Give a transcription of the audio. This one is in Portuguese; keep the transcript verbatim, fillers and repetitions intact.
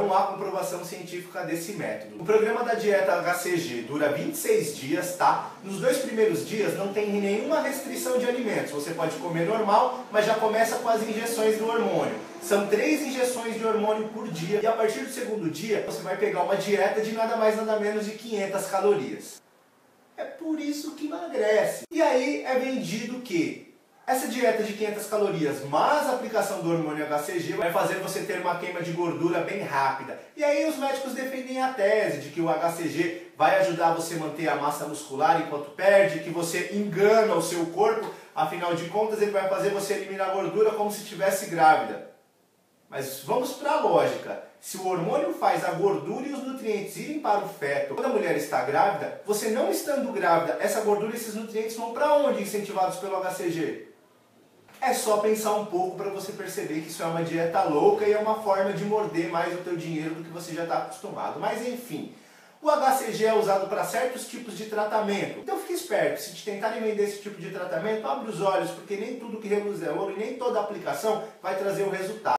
não há comprovação científica desse método. O programa da dieta H C G dura vinte e seis dias, tá? Nos dois primeiros dias não tem nenhuma restrição de alimentos. Você pode comer normal, mas já começa com as injeções do hormônio. São três injeções de hormônio por dia e a partir do segundo dia você vai pegar uma dieta de nada mais nada menos de quinhentas calorias. É por isso que emagrece. E aí é vendido que essa dieta de quinhentas calorias mais a aplicação do hormônio H C G vai fazer você ter uma queima de gordura bem rápida. E aí os médicos defendem a tese de que o H C G vai ajudar você a manter a massa muscular enquanto perde, que você engana o seu corpo, afinal de contas ele vai fazer você eliminar a gordura como se estivesse grávida. Mas vamos para a lógica. Se o hormônio faz a gordura e os nutrientes irem para o feto, quando a mulher está grávida, você não estando grávida, essa gordura e esses nutrientes vão para onde incentivados pelo H C G? É só pensar um pouco para você perceber que isso é uma dieta louca e é uma forma de morder mais o teu dinheiro do que você já está acostumado. Mas enfim, o H C G é usado para certos tipos de tratamento. Então fique esperto, se te tentarem vender esse tipo de tratamento, abre os olhos, porque nem tudo que reluz é ouro e nem toda aplicação vai trazer o resultado.